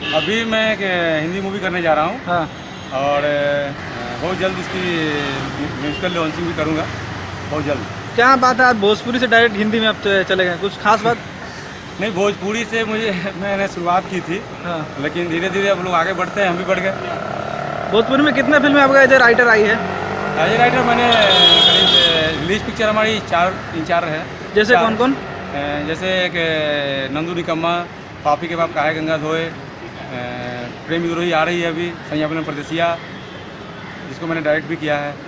अभी मैं एक हिंदी मूवी करने जा रहा हूँ। हाँ। और बहुत जल्द इसकी म्यूजिकल लॉन्चिंग भी करूँगा, बहुत जल्द। क्या बात है, आप भोजपुरी से डायरेक्ट हिंदी में अब चले गए, कुछ खास बात? नहीं, भोजपुरी से मैंने शुरुआत की थी। हाँ। लेकिन धीरे धीरे अब लोग आगे बढ़ते हैं, हम भी बढ़ गए। भोजपुरी में कितने फिल्में आपका एज ए राइटर आई है? एज ए राइटर मैंने करीब रिलीज पिक्चर हमारी तीन चार है। जैसे कौन कौन? जैसे एक नंदू निकम्मा, पापी के बाप काहे गंगा धोए, प्रेम विद्रोही आ रही है अभी, सैया फिल्म परदेसिया, जिसको मैंने डायरेक्ट भी किया है।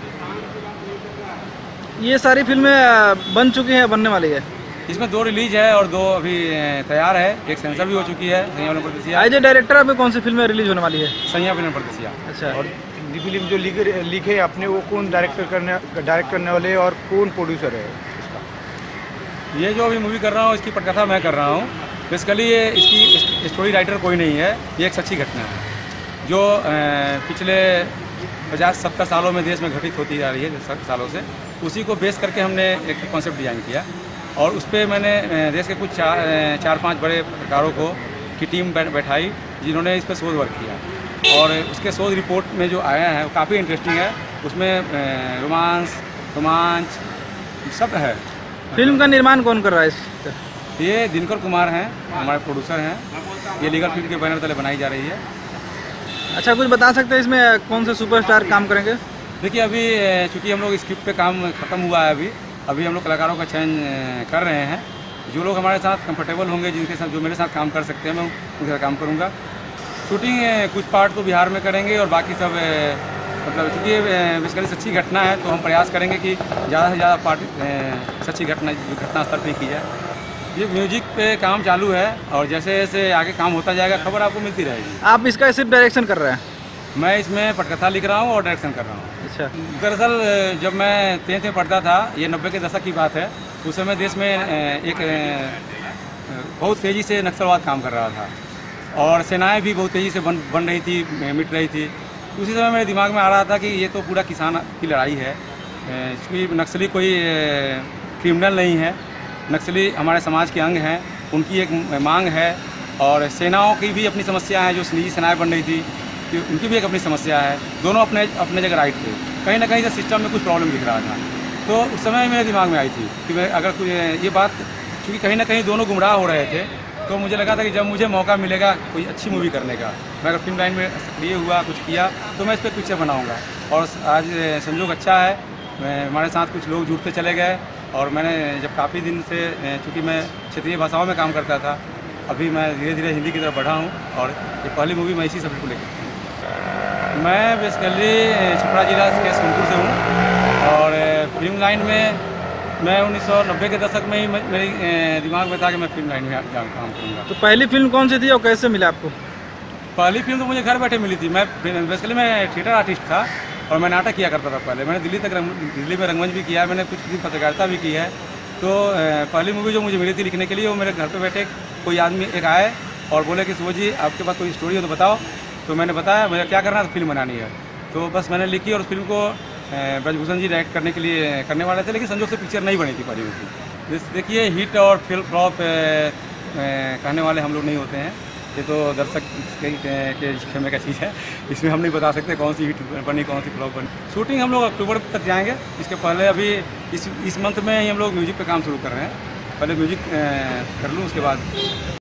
ये सारी फिल्में बन चुकी हैं, बनने वाली है? इसमें 2 रिलीज है और 2 अभी तैयार है। एक सेंसर भी हो चुकी है, सैया फिल्म परदेसिया। एज ए डायरेक्टर अभी कौन सी फिल्में रिलीज होने वाली है? सैया फिल्म परदेसिया। अच्छा। और हिंदी फिल्म जो लिखे अपने, वो कौन डायरेक्ट करने वाले और कौन प्रोड्यूसर है इसका? ये जो अभी मूवी कर रहा हूँ, इसकी पटकथा मैं कर रहा हूँ। बेसिकली ये इसकी स्टोरी राइटर कोई नहीं है, ये एक सच्ची घटना है जो पिछले 50-70 सालों में देश में घटित होती जा रही है, 70 सालों से। उसी को बेस करके हमने एक कॉन्सेप्ट डिज़ाइन किया और उस पर मैंने देश के कुछ 4-5 बड़े पत्रकारों की टीम बैठाई, जिन्होंने इस पर शोध वर्क किया। और उसके शोध रिपोर्ट में जो आया है वो काफ़ी इंटरेस्टिंग है। उसमें रोमांच सब है। फिल्म का निर्माण कौन कर रहा है इस? ये दिनकर कुमार हैं, हमारे प्रोड्यूसर हैं। ये लीगल फिल्म के बैनर तले बनाई जा रही है। अच्छा, कुछ बता सकते हैं इसमें कौन से सुपरस्टार काम करेंगे? देखिए, अभी चूँकि हम लोग स्क्रिप्ट पे काम ख़त्म हुआ है, अभी हम लोग कलाकारों का चयन कर रहे हैं। जो लोग हमारे साथ कंफर्टेबल होंगे, जिनके साथ जो मेरे साथ काम कर सकते हैं, मैं उनके साथ काम करूँगा। शूटिंग कुछ पार्ट तो बिहार में करेंगे और बाकी सब मतलब चूँकि बेसिकली सच्ची घटना है, तो हम प्रयास करेंगे कि ज़्यादा से ज़्यादा पार्ट सच्ची घटना स्तर पर की जाए। ये म्यूजिक पे काम चालू है और जैसे जैसे आगे काम होता जाएगा खबर आपको मिलती रहेगी। आप इसका सिर्फ डायरेक्शन कर रहे हैं? मैं इसमें पटकथा लिख रहा हूँ और डायरेक्शन कर रहा हूँ। अच्छा। दरअसल जब मैं 10th में पढ़ता था, ये 90 के दशक की बात है, उस समय देश में एक बहुत तेज़ी से नक्सलवाद काम कर रहा था और सेनाएं भी बहुत तेज़ी से बन रही थी, मिट रही थी। उसी समय मेरे दिमाग में आ रहा था कि ये तो पूरा किसान की लड़ाई है। क्योंकि नक्सली कोई क्रिमिनल नहीं है, नक्सली हमारे समाज के अंग हैं, उनकी एक मांग है। और सेनाओं की भी अपनी समस्या है, जो निजी सेनाएँ बन रही थी, उनकी भी एक अपनी समस्या है। दोनों अपने जगह राइट थे। कहीं ना कहीं से सिस्टम में कुछ प्रॉब्लम दिख रहा था। तो उस समय मेरे दिमाग में आई थी कि मैं अगर कोई ये बात, क्योंकि कहीं ना कहीं दोनों गुमराह हो रहे थे, तो मुझे लगा था कि जब मुझे मौका मिलेगा कोई अच्छी मूवी करने का, मैं अगर फिल्म लाइन में सक्रिय हुआ, कुछ किया, तो मैं इस पर पिक्चर बनाऊँगा। और आज संजोग अच्छा है, हमारे साथ कुछ लोग जुड़ते चले गए और मैंने जब काफ़ी दिन से, चूँकि मैं क्षेत्रीय भाषाओं में काम करता था, अभी मैं धीरे धीरे हिंदी की तरफ बढ़ा हूँ और ये पहली मूवी मैं इसी सब्जेक्ट को लेकर। मैं बेसिकली छपरा जिला के सोनपुर से हूँ और फिल्म लाइन में मैं 1990 के दशक में ही मेरे दिमाग में था कि मैं फिल्म लाइन में काम करूँगा। तो पहली फिल्म कौन सी थी और कैसे मिला आपको? पहली फिल्म तो मुझे घर बैठे मिली थी। मैं बेसिकली मैं थिएटर आर्टिस्ट था और मैं नाटक किया करता था पहले। मैंने दिल्ली में रंगमंच भी किया है, मैंने कुछ पत्रकारिता भी की है। तो पहली मूवी जो मुझे मिली थी लिखने के लिए, वो मेरे घर पे बैठे कोई आदमी एक आए और बोले कि सुबह जी आपके पास कोई स्टोरी हो तो बताओ। तो मैंने बताया मुझे क्या करना है, तो फिल्म बनानी है। तो बस मैंने लिखी और उस फिल्म को ब्रजभूषण जी डायरेक्ट करने के लिए करने वाले थे, लेकिन संजोग से पिक्चर नहीं बनी थी पहली मूवी। देखिए, हिट और फ्लॉप कहने वाले हम लोग नहीं होते हैं, ये तो दर्शक के खेमे का चीज़ है। इसमें हम नहीं बता सकते कौन सी हिट बनी, कौन सी फ्लॉप बनी। शूटिंग हम लोग अक्टूबर तक जाएंगे। इसके पहले अभी इस मंथ में ही हम लोग म्यूजिक पे काम शुरू कर रहे हैं। पहले म्यूजिक कर लूँ, उसके बाद